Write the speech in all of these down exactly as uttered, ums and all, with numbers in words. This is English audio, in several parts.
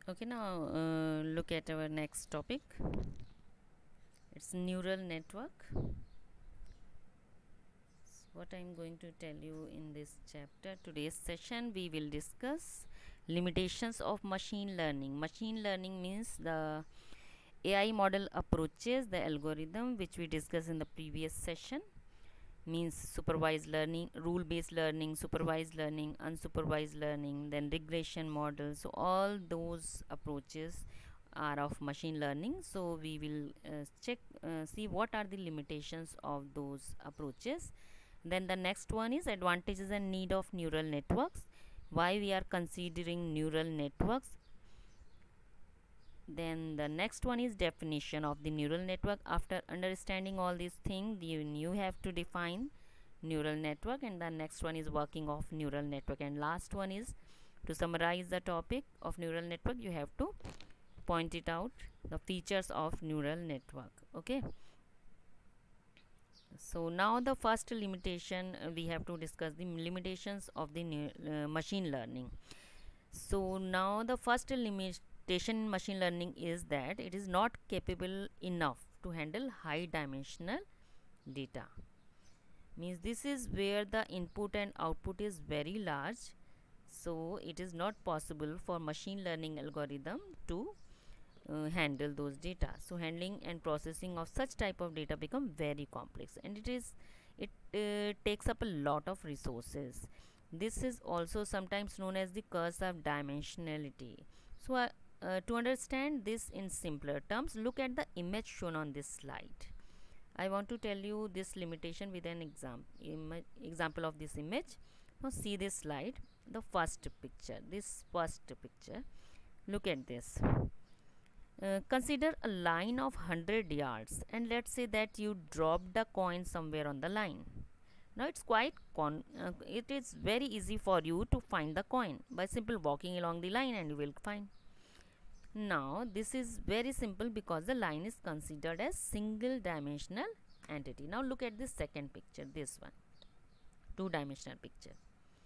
Okay, now uh, look at our next topic. It's neural network. What I'm going to tell you in this chapter, today's session, we will discuss limitations of machine learning. Machine learning means the A I model approaches the algorithm which we discussed in the previous session, means supervised learning, rule based learning, supervised learning, unsupervised learning, then regression models. So all those approaches are of machine learning. So we will uh, check uh, see what are the limitations of those approaches. Then the next one is advantages and need of neural networks, why we are considering neural networks. Then the next one is definition of the neural network. After understanding all these things, you, you have to define neural network, and the next one is working of neural network, and last one is to summarize the topic of neural network, you have to point it out the features of neural network. Okay, so now the first limitation, uh, we have to discuss the limitations of the uh, machine learning. So now the first limitation in machine learning is that it is not capable enough to handle high dimensional data. Means this is where the input and output is very large, so it is not possible for machine learning algorithm to uh, handle those data. So handling and processing of such type of data become very complex, and it is it uh, takes up a lot of resources. This is also sometimes known as the curse of dimensionality. So uh, uh, to understand this in simpler terms, look at the image shown on this slide. I want to tell you this limitation with an exam example of this image. Now see this slide, the first picture, this first picture. Look at this. Uh, consider a line of one hundred yards, and let's say that you dropped a coin somewhere on the line. Now it's quite con uh, it is very easy for you to find the coin by simple walking along the line, and you will find. Now this is very simple because the line is considered as single dimensional entity. Now look at this second picture, this one, two dimensional picture.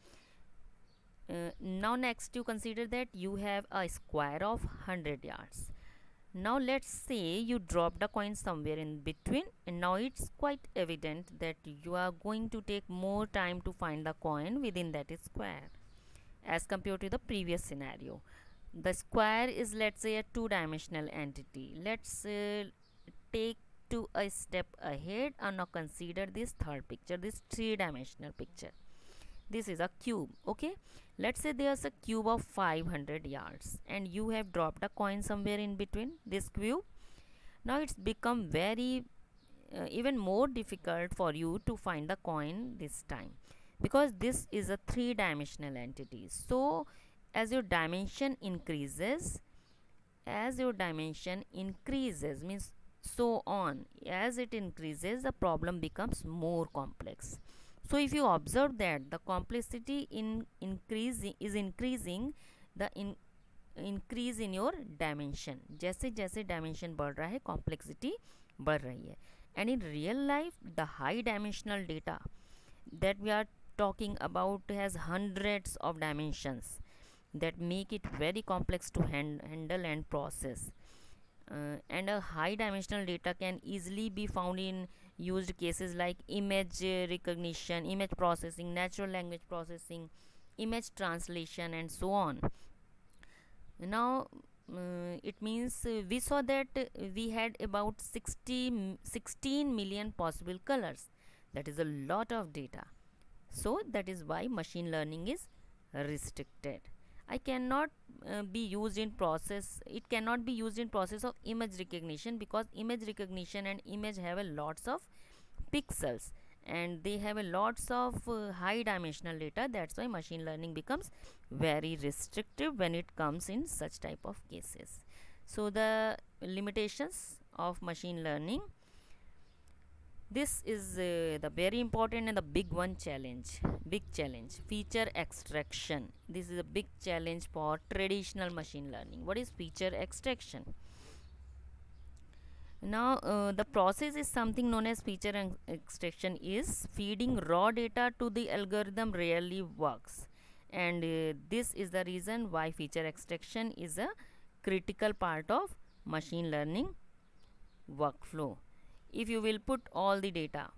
Uh, now next you consider that you have a square of one hundred yards. Now let's say you dropped a coin somewhere in between, and now it's quite evident that you are going to take more time to find the coin within that square as compared to the previous scenario. The square is, let's say, a two-dimensional entity. Let's uh, take to a step ahead and now consider this third picture, this three-dimensional picture. This is a cube. Okay, let's say there's a cube of five hundred yards, and you have dropped a coin somewhere in between this cube. Now it's become very uh, even more difficult for you to find the coin this time, because this is a three-dimensional entity. So as your dimension increases as your dimension increases means so on, as it increases, the problem becomes more complex. So if you observe that the complexity in increasing is increasing, the in increase in your dimension, जैसे जैसे dimension बढ़ रहा है, complexity बढ़ रही है. And in real life, the high dimensional data that we are talking about has hundreds of dimensions that make it very complex to hand, handle and process. Uh, and a high dimensional data can easily be found in used cases like image uh, recognition, image processing, natural language processing, image translation, and so on. Now uh, it means uh, we saw that uh, we had about sixty, sixteen million possible colors. That is a lot of data. So that is why machine learning is restricted. I cannot uh, be used in process it cannot be used in process of image recognition, because image recognition and image have a lots of pixels, and they have a lots of uh, high dimensional data. That's why machine learning becomes very restrictive when it comes in such type of cases. So the limitations of machine learning, this is uh, the very important and the big one challenge big challenge feature extraction. This is a big challenge for traditional machine learning. What is feature extraction? Now uh, the process is something known as feature extraction is feeding raw data to the algorithm rarely works, and uh, this is the reason why feature extraction is a critical part of machine learning workflow. If you will put all the data,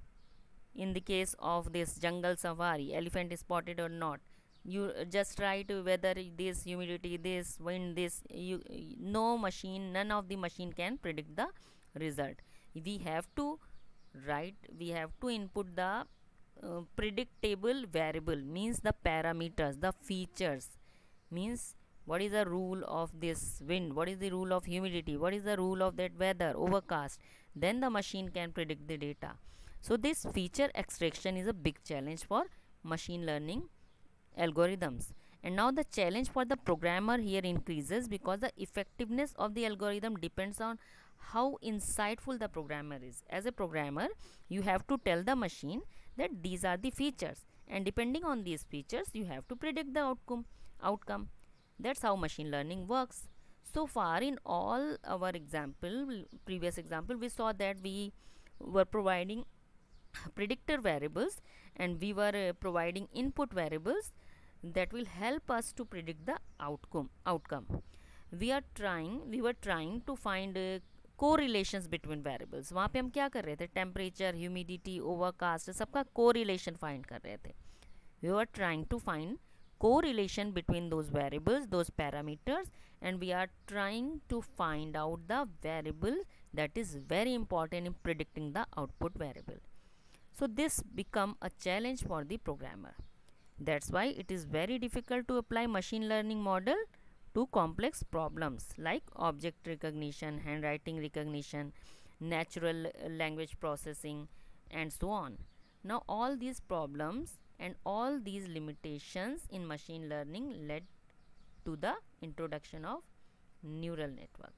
in the case of this jungle safari, elephant is spotted or not, you just write whether this humidity, this wind, this, you no machine, none of the machine can predict the result. We have to write, we have to input the uh, predictable variable, means the parameters, the features, means what is the rule of this wind, what is the rule of humidity, what is the rule of that weather, overcast, then the machine can predict the data. So this feature extraction is a big challenge for machine learning algorithms. And now the challenge for the programmer here increases, because the effectiveness of the algorithm depends on how insightful the programmer is. As a programmer, you have to tell the machine that these are the features, and depending on these features you have to predict the outcome outcome That's how machine learning works. So far in all our example, previous example, we saw that we were providing predictor variables, and we were uh, providing input variables that will help us to predict the outcome outcome we are trying we were trying to find uh, correlations between variables. वहाँ पे हम क्या कर रहे थे, temperature, humidity, overcast, सबका correlation find कर रहे थे. We were trying to find correlation between those variables, those parameters, and we are trying to find out the variable that is very important in predicting the output variable. So this become a challenge for the programmer. That's why it is very difficult to apply machine learning model to complex problems like object recognition, handwriting recognition, natural language processing, and so on. Now all these problems and all these limitations in machine learning led to the introduction of neural network.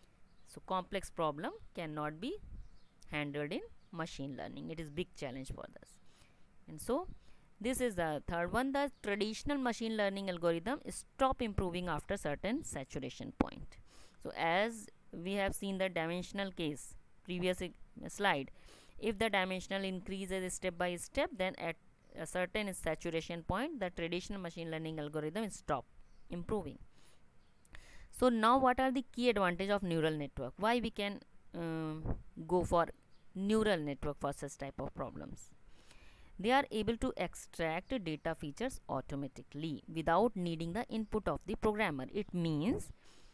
So complex problem cannot be handled in machine learning. It is big challenge for us. And so this is the third one. The traditional machine learning algorithm stop improving after certain saturation point. So as we have seen the dimensional case, previous slide, if the dimensional increases step by step, then at a certain saturation point the traditional machine learning algorithm stop improving. So now what are the key advantage of neural network? Why we can um, go for neural network for such type of problems? They are able to extract data features automatically without needing the input of the programmer. It means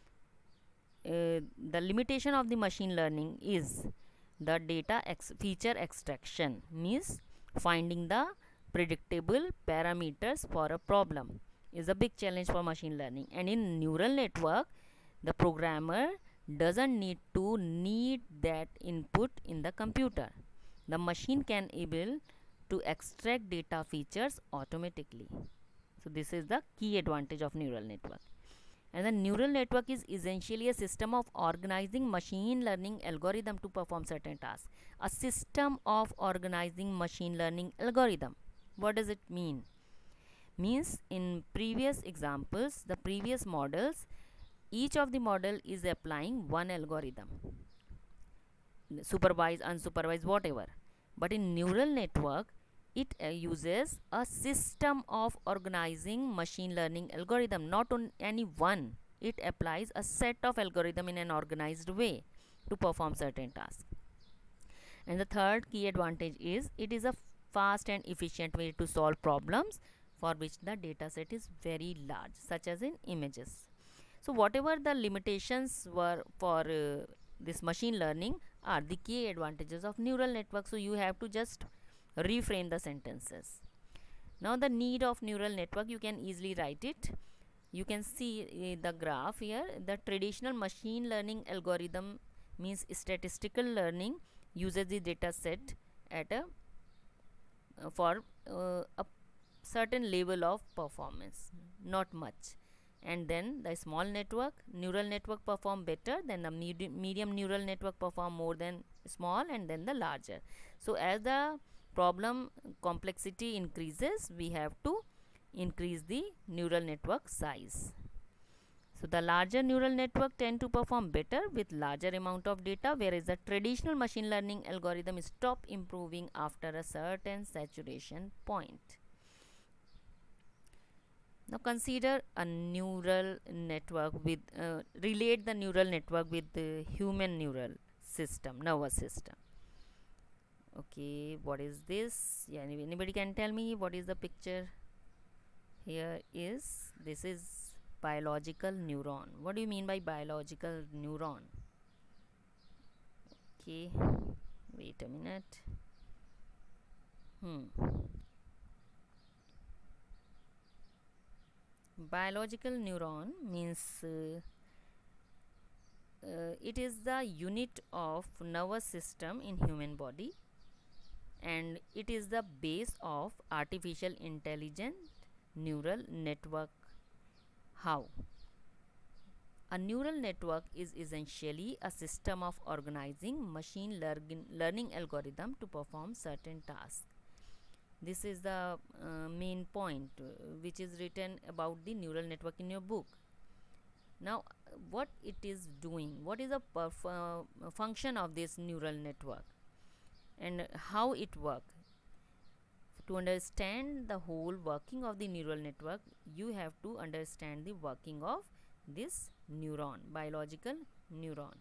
uh, the limitation of the machine learning is the data ex feature extraction, means finding the predictable parameters for a problem is a big challenge for machine learning. And in neural network, the programmer doesn't need to need that input in the computer. The machine can able to extract data features automatically. So this is the key advantage of neural network. And the neural network is essentially a system of organizing machine learning algorithm to perform certain tasks. A system of organizing machine learning algorithm. What does it mean? Means in previous examples, the previous models, each of the model is applying one algorithm, supervised, unsupervised, whatever. But in neural network, it uh, uses a system of organizing machine learning algorithm, not on any one. It applies a set of algorithm in an organized way to perform certain tasks. And the third key advantage is it is a fast and efficient way to solve problems for which the data set is very large, such as in images. So whatever the limitations were for uh, this machine learning are the key advantages of neural network. So you have to just reframe the sentences. Now the need of neural network, you can easily write it. You can see uh, the graph here. The traditional machine learning algorithm means statistical learning uses the data set at a uh, for uh, a certain level of performance, not much. And then the small network, neural network perform better, then the med medium neural network perform more than small, and then the larger. So as the problem complexity increases, we have to increase the neural network size. So the larger neural network tend to perform better with larger amount of data, whereas the traditional machine learning algorithm stop improving after a certain saturation point. Now consider a neural network with uh, relate the neural network with the human neural system, nervous system. Okay, what is this? Yeah, anybody can tell me what is the picture? Here is, this is biological neuron. What do you mean by biological neuron? Okay, wait a minute. Hmm. Biological neuron means uh, uh, it is the unit of nervous system in human body, and it is the base of artificial intelligent neural network. How? A neural network is essentially a system of organizing machine learning, learning algorithm to perform certain tasks. This is the uh, main point uh, which is written about the neural network in your book. Now, what it is doing, what is the perf- uh, function of this neural network, and how it works? To understand the whole working of the neural network, you have to understand the working of this neuron, biological neuron.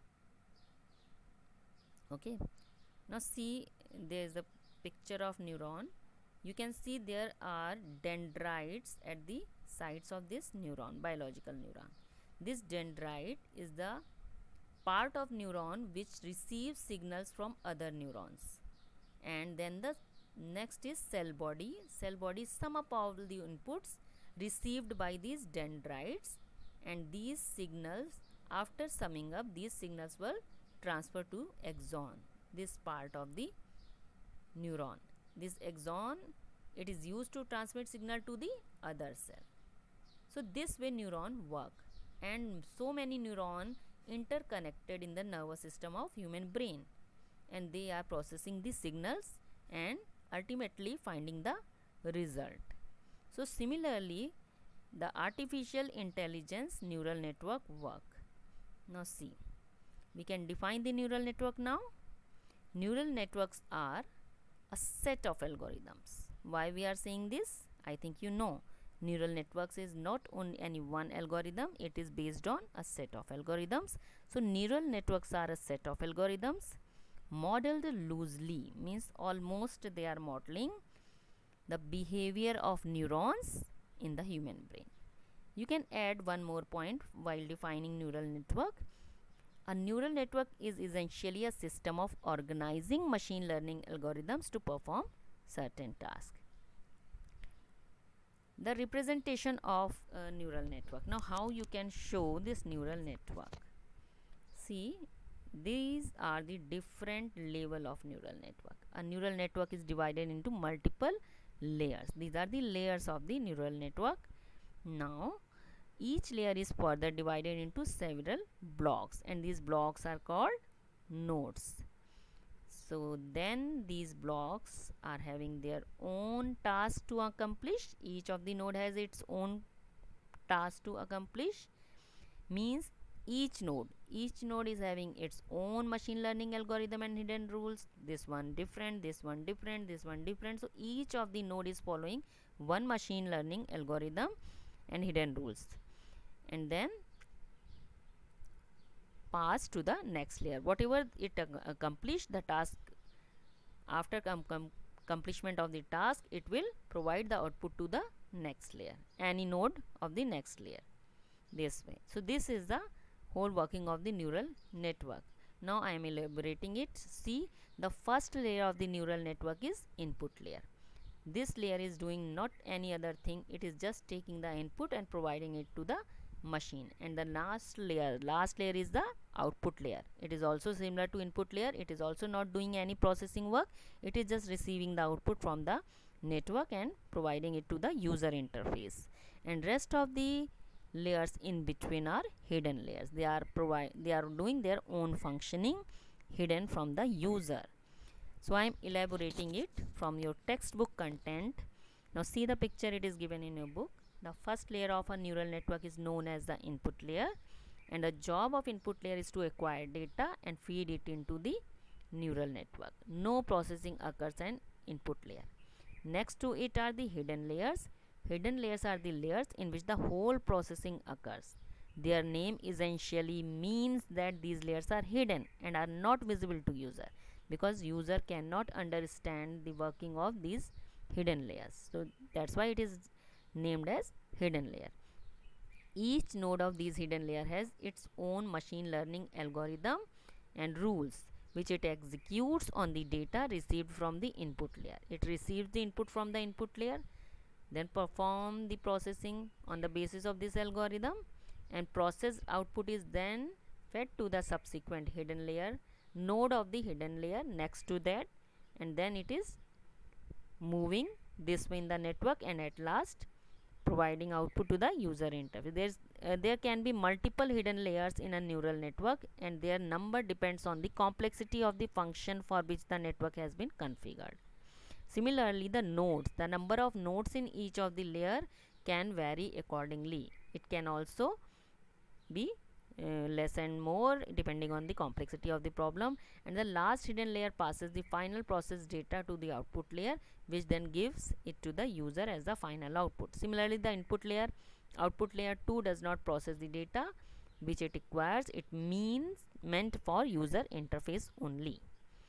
Okay, now see, there is a picture of neuron. You can see there are dendrites at the sides of this neuron, biological neuron. This dendrite is the part of neuron which receives signals from other neurons, and then the next is cell body. Cell body sum up all the inputs received by these dendrites, and these signals, after summing up, these signals will transfer to axon, this part of the neuron. This axon, it is used to transmit signal to the other cell. So this way neuron work, and so many neuron interconnected in the nervous system of human brain, and they are processing the signals and ultimately finding the result. So similarly, the artificial intelligence neural network work. Now see, we can define the neural network now. Neural networks are a set of algorithms. Why we are saying this? I think you know. Neural networks is not only any one algorithm, it is based on a set of algorithms. So neural networks are a set of algorithms modeled loosely, means almost they are modeling the behavior of neurons in the human brain. You can add one more point while defining neural network. A neural network is essentially a system of organizing machine learning algorithms to perform certain tasks. The representation of a neural network. Now how you can show this neural network? See, these are the different level of neural network. A neural network is divided into multiple layers. These are the layers of the neural network. Now each layer is further divided into several blocks, and these blocks are called nodes. So then these blocks are having their own task to accomplish. Each of the node has its own task to accomplish. Means each node each node is having its own machine learning algorithm and hidden rules. This one different, this one different, this one different. So each of the node is following one machine learning algorithm and hidden rules, and then pass to the next layer. Whatever it uh, accomplish the task, after com com accomplishment of the task, it will provide the output to the next layer, any node of the next layer, this way. So this is the whole working of the neural network. Now I am elaborating it. See, the first layer of the neural network is input layer. This layer is doing not any other thing, it is just taking the input and providing it to the machine. And the last layer last layer is the output layer. It is also similar to input layer. It is also not doing any processing work, it is just receiving the output from the network and providing it to the user interface. And rest of the layers in between are hidden layers. They are provide they are doing their own functioning, hidden from the user. So I am elaborating it from your textbook content. Now see the picture, it is given in your book. The first layer of a neural network is known as the input layer, and the job of input layer is to acquire data and feed it into the neural network. No processing occurs in input layer. Next to it are the hidden layers. Hidden layers are the layers in which the whole processing occurs. Their name essentially means that these layers are hidden and are not visible to user, because user cannot understand the working of these hidden layers. So that's why it is named as hidden layer. Each node of these hidden layer has its own machine learning algorithm and rules which it executes on the data received from the input layer. It receives the input from the input layer, then perform the processing on the basis of this algorithm, and processed output is then fed to the subsequent hidden layer node of the hidden layer next to that, and then it is moving this way in the network and at last providing output to the user interface. There's uh, there can be multiple hidden layers in a neural network, and their number depends on the complexity of the function for which the network has been configured. Similarly, the nodes, the number of nodes in each of the layer can vary accordingly. It can also be uh, less and more depending on the complexity of the problem, and the last hidden layer passes the final process data to the output layer, which then gives it to the user as the final output. Similarly, the input layer, output layer two does not process the data which it acquires. It means meant for user interface only.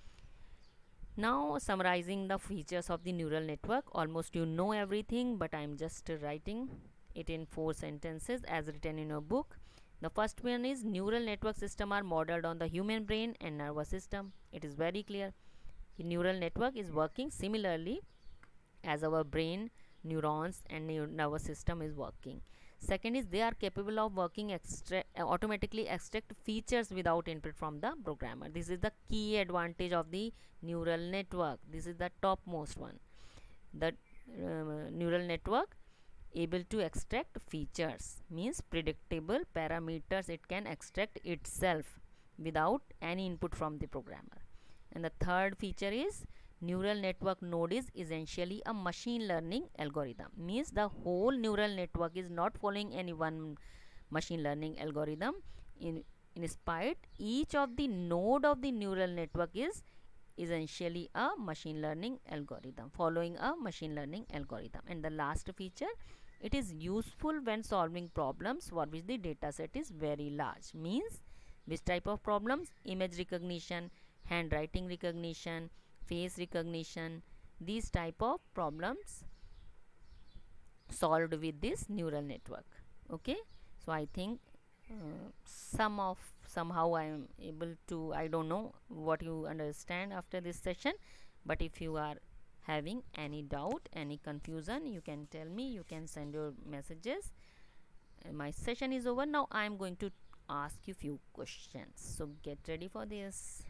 Now, summarizing the features of the neural network, almost you know everything, but I am just writing it in four sentences as written in a book. The first one is neural network system are modeled on the human brain and nervous system. It is very clear. The neural network is working similarly as our brain, neurons and nervous system is working. Second is they are capable of working extra uh, automatically extract features without input from the programmer. This is the key advantage of the neural network. This is the topmost one. The uh, neural network able to extract features means predictable parameters it can extract itself without any input from the programmer. And the third feature is neural network node is essentially a machine learning algorithm, means the whole neural network is not following any one machine learning algorithm. In in spite, each of the node of the neural network is essentially a machine learning algorithm, following a machine learning algorithm. And the last feature, it is useful when solving problems for which the data set is very large, means which type of problems? Image recognition, handwriting recognition, face recognition, these type of problems solved with this neural network. Okay, so I think uh, some of somehow I am able to, I don't know what you understand after this session, but if you are having any doubt, any confusion, you can tell me, you can send your messages. Uh, my session is over now. I am going to ask you few questions, so get ready for this.